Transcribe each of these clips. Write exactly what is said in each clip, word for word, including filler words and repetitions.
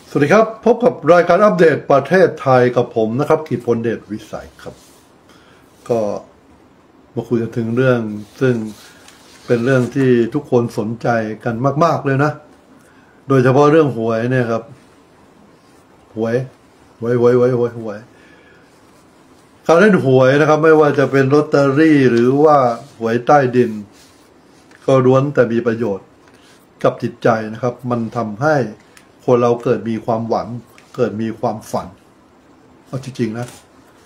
สวัสดีครับพบกับรายการอัปเดตประเทศไทยกับผมนะครับกิตพลเดชวิสัยครับก็มาคุยกันถึงเรื่องซึ่งเป็นเรื่องที่ทุกคนสนใจกันมากๆเลยนะโดยเฉพาะเรื่องหวยเนี่ยครับหวยหวยหวยหวยหวยหวยการเล่นหวยนะครับไม่ว่าจะเป็นลอตเตอรี่หรือว่าหวยใต้ดินก็ล้วนแต่มีประโยชน์กับจิตใจนะครับมันทำให้คนเราเกิดมีความหวังเกิดมีความฝันเอาจริงๆนะ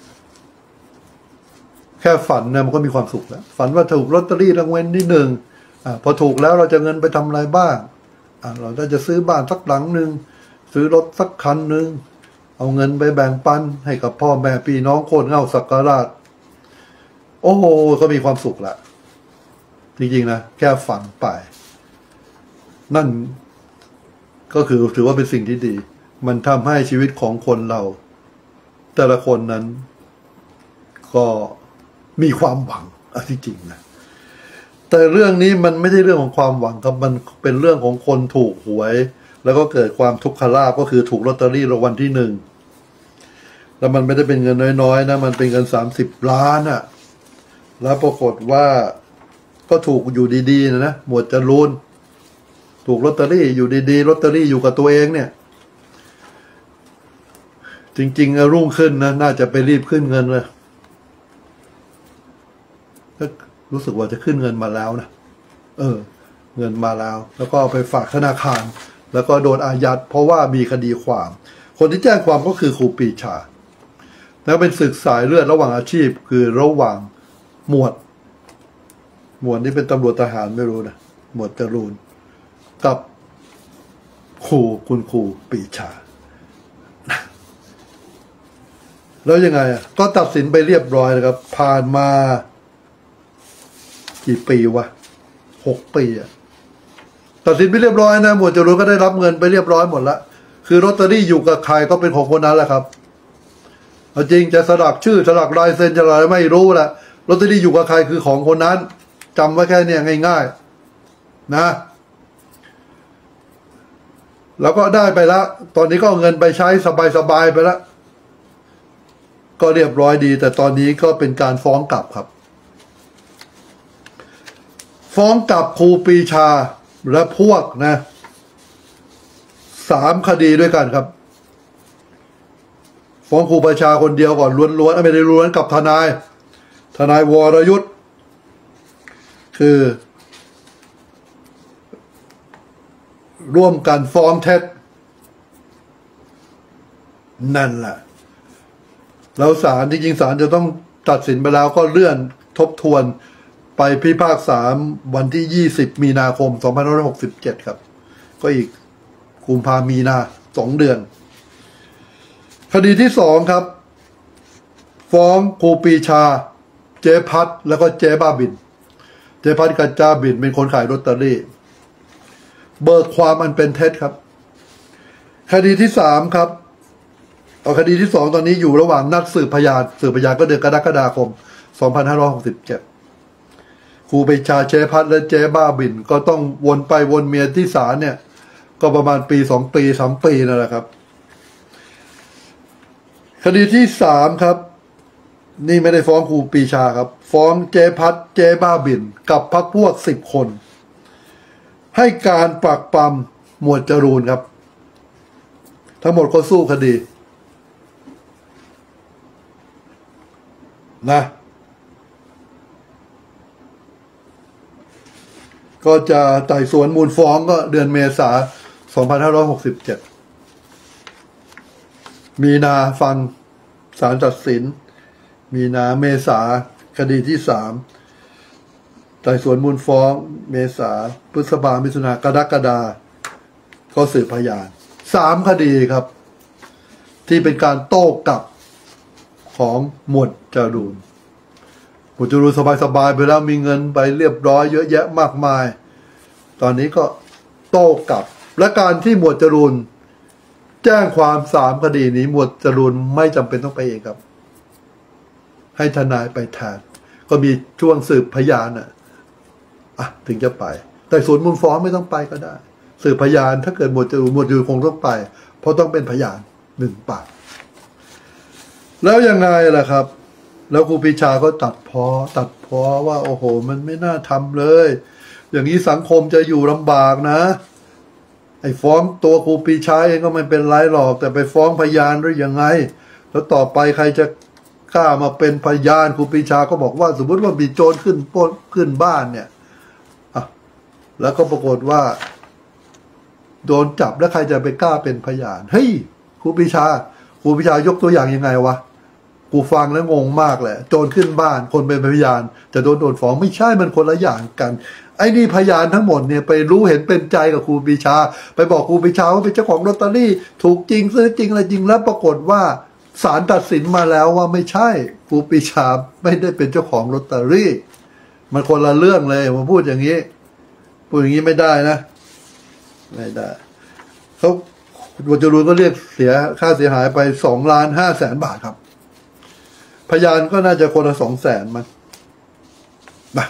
แค่ฝันเนี่ยมันก็มีความสุขแล้วฝันว่าถูกลอตเตอรี่รางวัลที่หนึ่งอ่าพอถูกแล้วเราจะเงินไปทำอะไรบ้างอ่าเราจะซื้อบ้านสักหลังหนึ่งซื้อรถสักคันหนึ่งเอาเงินไปแบ่งปันให้กับพ่อแม่พี่น้องโคนเงาสักการะโอ้โหก็มีความสุขละจริงๆนะแค่ฝันไปนั่นก็คือถือว่าเป็นสิ่งที่ดีมันทำให้ชีวิตของคนเราแต่ละคนนั้นก็มีความหวังอะที่จริงนะแต่เรื่องนี้มันไม่ใช่เรื่องของความหวังครับมันเป็นเรื่องของคนถูกหวยแล้วก็เกิดความทุกขลาภก็คือถูกลอตเตอรี่รางวัลที่หนึ่งแล้วมันไม่ได้เป็นเงินน้อยๆนะมันเป็นเงินสามสิบล้านอ่ะแล้วปรากฏว่าก็ถูกอยู่ดีๆนะนะหมวดจรูนถูกลอตเตอรี่อยู่ดีๆลอตเตอรี่อยู่กับตัวเองเนี่ยจริงๆรุ่งขึ้นนะน่าจะไปรีบขึ้นเงินเลยก็รู้สึกว่าจะขึ้นเงินมาแล้วนะเออเงินมาแล้วแล้วก็ไปฝากธนาคารแล้วก็โดนอายัดเพราะว่ามีคดีความคนที่แจ้งความก็คือครูปรีชาแล้วเป็นศึกสายเลือดระหว่างอาชีพคือระหว่างหมวดหมวดนี่เป็นตำรวจทหารไม่รู้นะหมวดจรูนกับครูคุณครูปรีชาแล้วยังไงอ่ะก็ตัดสินไปเรียบร้อยนะครับผ่านมากี่ปีวะหกปีอ่ะตัดสินไปเรียบร้อยนะหมวดจรูนก็ได้รับเงินไปเรียบร้อยหมดละคือลอตเตอรี่อยู่กับใครก็เป็นของคนนั้นแหละครับเอาจริงจะสลักชื่อสลักลายเซ็นจะอะไรไม่รู้แหละลอตเตอรี่อยู่กับใครคือของคนนั้นจำไว้แค่นี้ง่ายๆนะแล้วก็ได้ไปแล้วตอนนี้ก็เอาเงินไปใช้สบายๆไปแล้วก็เรียบร้อยดีแต่ตอนนี้ก็เป็นการฟ้องกลับครับฟ้องกลับครูปรีชาและพวกนะสามคดีด้วยกันครับฟ้องครูปรีชาคนเดียวก่อนล้วนๆไม่ได้ล้วนกับทนายทนายวรยุทธ์คือร่วมกันฟ้องเท็จนั่นแหละแล้วศาลจริงๆศาลจะต้องตัดสินไปแล้วก็เลื่อนทบทวนไปพิพากษาวันที่ยี่สิบมีนาคมสองพันห้าร้อยหกสิบเจ็ดครับก็อีกกุมภามีนาสองเดือนคดีที่สองครับฟ้องครูปรีชาเจ๊พัดแล้วก็เจ๊บ้าบินเจ๊พัดกับจ้าบินเป็นคนขายลอตเตอรี่เบิกความอันเป็นเท็จครับคดีที่สามครับเอาคดีที่สองตอนนี้อยู่ระหว่างนัดสืบพยานสืบพยานก็เดือนกรกฎาคมสองพันห้าร้อยหกสิบเจ็ดครูปรีชาเจ๊พัดและเจ๊บ้าบินก็ต้องวนไปวนเมียที่ศาลเนี่ยก็ประมาณปีสองปีสามปีนั่นแหละครับคดีที่สามครับนี่ไม่ได้ฟ้องครูปรีชาครับฟ้องเจ๊พัดเจ๊บ้าบินกับพรรคพวกสิบคนให้การปรักปรำหมวดจรูนครับทั้งหมดก็สู้คดีนะก็จะไต่สวนมูลฟ้องก็เดือนเมษายนสองพันห้าร้อยหกสิบเจ็ดมีนาฟังศาลตัดสินมีนาเมษาคดีที่สามไต่สวนมูลฟ้องเมษาพฤษภามิถุนากรกฎาก็สืบพยานสามคดีครับที่เป็นการโต้กลับของหมวดจรูนหมวดจรูนสบายๆไปแล้วมีเงินไปเรียบร้อยเยอะแยะมากมายตอนนี้ก็โต้กลับและการที่หมวดจรูนแจ้งความสามคดีนี้หมวดจรูนไม่จำเป็นต้องไปเองครับให้ทนายไปแทนก็มีช่วงสืบพยานอ่ะอ่ะถึงจะไปแต่ส่วนมูลฟ้องไม่ต้องไปก็ได้สืบพยานถ้าเกิดหมวดจรูนหมวดจรูนคงต้องไปเพราะต้องเป็นพยานหนึ่งปากแล้วยังไงล่ะครับแล้วครูปรีชาก็ตัดพ้อตัดพ้อว่าโอ้โหมันไม่น่าทำเลยอย่างนี้สังคมจะอยู่ลำบากนะไอ้ฟ้องตัวครูปรีชาเองก็ไม่เป็นไรหรอกแต่ไปฟ้องพยานหรือยังไงแล้วต่อไปใครจะกล้ามาเป็นพยานครูปรีชาก็บอกว่าสมมติว่ามีโจรขึ้นปล้นขึ้นบ้านเนี่ยอ่ะแล้วก็ปรากฏว่าโดนจับแล้วใครจะไปกล้าเป็นพยานเฮ้ยครูปรีชาครูปรีชายกตัวอย่างยังไงวะกูฟังแล้วงงมากแหละโจรขึ้นบ้านคนเป็นพยานจะโดนโดนฟ้องไม่ใช่มันคนละอย่างกันไอ้นี่พยานทั้งหมดเนี่ยไปรู้เห็นเป็นใจกับครูปรีชาไปบอกครูปรีชาว่าเป็นเจ้าของลอตเตอรี่ถูกจริงซื้อจริงอะไรจริงแล้วปรากฏว่าศาลตัดสินมาแล้วว่าไม่ใช่ครูปรีชาไม่ได้เป็นเจ้าของลอตเตอรี่มันคนละเรื่องเลยมาพูดอย่างนี้พูดอย่างนี้ไม่ได้นะไม่ได้เขาหมวดจรูนก็เรียกเสียค่าเสียหายไปสองล้านห้าแสนบาทครับพยานก็น่าจะคนละสองแสนมันนะ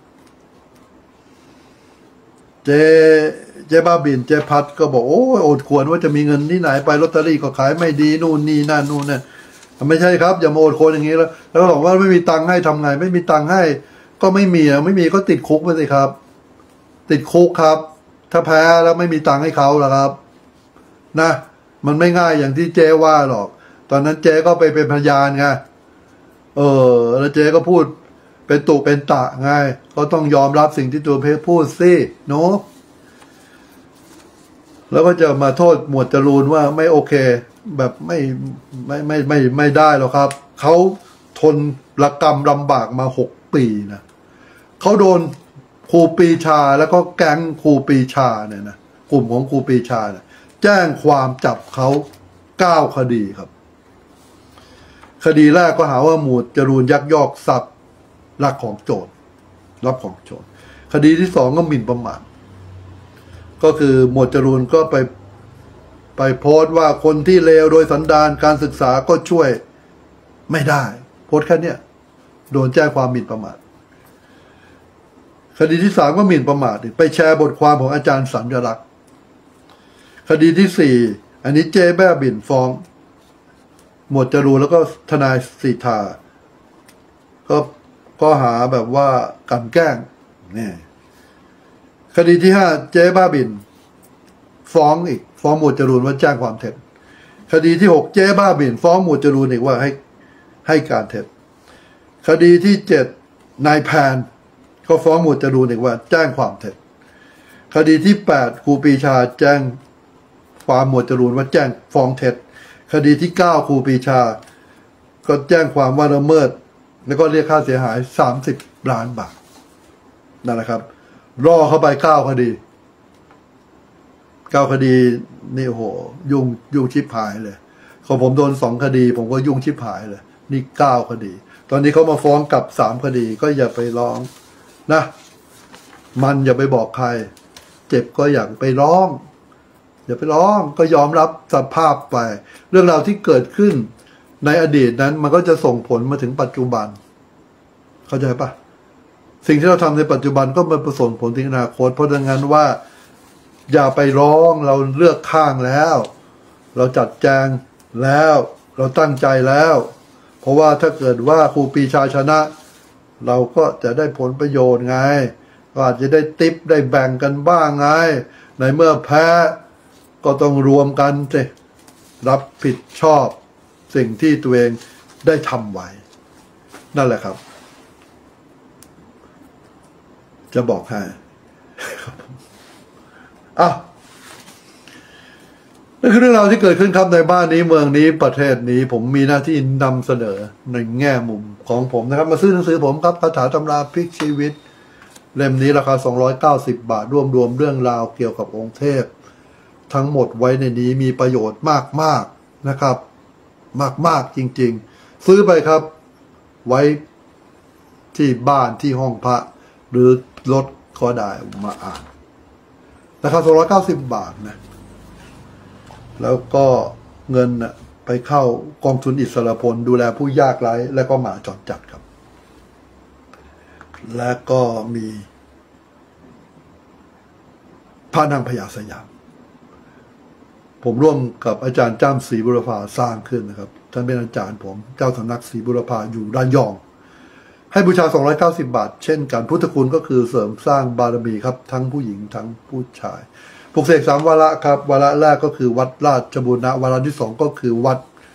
เจเจบ้าบินเจพัดก็บอกโอ้โอดควรว่าจะมีเงินที่ไหนไปลอตเตอรี่ก็ขายไม่ดีนู่นนี่นั่นนู่นเนี่ยไม่ใช่ครับอย่ามาโอดควรอย่างนี้แล้วแล้วก็บอกว่าไม่มีตังค์ให้ทำไงไม่มีตังค์ให้ก็ไม่มีอ่ะไม่มีก็ติดคุกไปสิครับติดคุกครับถ้าแพ้แล้วไม่มีตังค์ให้เขาล่ะครับนะมันไม่ง่ายอย่างที่เจว่าหรอกตอนนั้นเจก็ไปเป็นพยานไงเออแล้วเจก็พูดเป็นตุเป็นตะไงก็ต้องยอมรับสิ่งที่ตัวเพชรพูดสิเนาะแล้วก็จะมาโทษหมวดจรูนว่าไม่โอเคแบบไม่ไม่ไม่ไม่ไม่ได้หรอกครับเขาทนระกรรมลำบากมาหกปีนะเขาโดนครูปรีชาแล้วก็แก๊งครูปรีชาเนี่ยนะกลุ่มของครูปรีชาเนี่ยแจ้งความจับเขาเก้าคดีครับคดีแรกก็หาว่าหมวดจรูนยักยอกทรัพย์ลักของโจรรับของโจรคดีที่สองก็หมิ่นประมาทก็คือหมวดจรูนก็ไปไปโพสต์ว่าคนที่เลวโดยสันดานการศึกษาก็ช่วยไม่ได้โพสต์แค่นี้โดนแจ้งความหมิ่นประมาทคดีที่สามก็หมิ่นประมาทไปแชร์บทความของอาจารย์สัญลักษณ์คดีที่สี่อันนี้เจ๊แบ้บินฟ้องหมวดจรูนแล้วก็ทนายสิทธาก็ก็หาแบบว่ากลั่นแกล้งนี่คดีที่ห้าเจ๊บ้าบินฟ้องอีกฟ้องหมวดจรูนว่าแจ้งความเท็จคดีที่หกเจ๊บ้าบินฟ้องหมวดจรูนอีกว่าให้ให้การเท็จคดีที่เจ็ดนายแพนก็ฟ้องหมวดจรูนอีกว่าแจ้งความเท็จคดีที่แปดครูปรีชาแจ้งความหมวดจรูนว่าแจ้งฟ้องเท็จคดีที่เก้าครูปรีชาก็แจ้งความว่าละเมิดแล้วก็เรียกค่าเสียหายสามสิบล้านบาทนั่นแหละครับรอเข้าไปเก้าคดีเก้าคดีนี่โหยุ่งยุ่งชิบหายเลยของผมโดนสองคดีผมก็ยุ่งชิบหายเลยนี่เก้าคดีตอนนี้เขามาฟ้องกลับสามคดีก็อย่าไปร้องนะมันอย่าไปบอกใครเจ็บก็อย่าไปร้องอย่าไปร้องก็ยอมรับสภาพไปเรื่องราวที่เกิดขึ้นในอดีตนั้นมันก็จะส่งผลมาถึงปัจจุบันเข้าใจปะสิ่งที่เราทำในปัจจุบันก็มันส่งผลถึงอนาคตเพราะดังนั้นว่าอย่าไปร้องเราเลือกข้างแล้วเราจัดแจงแล้วเราตั้งใจแล้วเพราะว่าถ้าเกิดว่าครูปรีชาชนะเราก็จะได้ผลประโยชน์ไงก็อาจจะได้ติปได้แบ่งกันบ้างไงในเมื่อแพ้ก็ต้องรวมกันสิรับผิดชอบสิ่งที่ตัวเองได้ทำไว้นั่นแหละครับจะบอกให้อ้าวนั่นคือเรื่องราวที่เกิดขึ้นครับในบ้านนี้เมืองนี้ประเทศนี้ผมมีหน้าที่นำเสนอในแง่มุมของผมนะครับมาซื้อหนังสือผมครับคาถาตำราพลิกชีวิตเล่มนี้ราคาสองร้อยเก้าสิบบาทรวมรวมเรื่องราวเกี่ยวกับองค์เทพทั้งหมดไว้ในนี้มีประโยชน์มากๆนะครับมากๆจริงๆซื้อไปครับไว้ที่บ้านที่ห้องพระหรือรถก็ได้มาอ่านราคาสองร้อยเก้าสิบบาทนะแล้วก็เงินนะไปเข้ากองทุนอิสรพลดูแลผู้ยากไร้และก็หมาจรจัดครับและก็มีพระนางพญาสยามผมร่วมกับอาจารย์จ้ำศรีบุรพาสร้างขึ้นนะครับท่านเป็นอาจารย์ผมเจ้าสำนักศรีบุรพาอยู่ระยอง ให้บูชาสองร้อยเก้าสิบบาทเช่นกันพุทธคุณก็คือเสริมสร้างบารมีครับทั้งผู้หญิงทั้งผู้ชายปลุกเสกสามวาระครับวาระแรกก็คือวัดราชบูรณะวาระที่สองก็คือวัด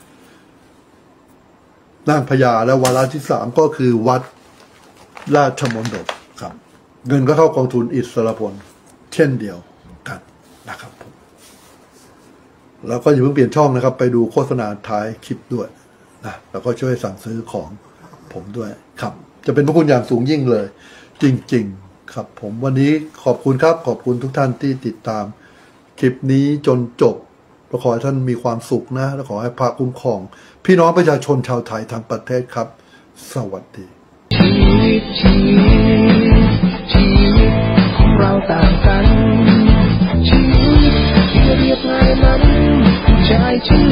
นางพญาและวาระที่สามก็คือวัดราชมณฑลครับเงินก็เข้ากองทุนอิสรพลเช่นเดียวกันนะครับผมแล้วก็อย่าเพิ่งเปลี่ยนช่องนะครับไปดูโฆษณาท้ายคลิปด้วยนะแล้วก็ช่วยสั่งซื้อของผมด้วยครับจะเป็นพระคุณอย่างสูงยิ่งเลยจริงๆครับผมวันนี้ขอบคุณครับขอบคุณทุกท่านที่ติดตามคลิปนี้จนจบขอให้ท่านมีความสุขนะและขอให้พระคุ้มครองพี่น้องประชาชนชาวไทยทั้งประเทศครับสวัสดีชีวิตชีวิตชีวิตของเราต่างกันชีวิตที่เรียบง่ายนั้นใจชี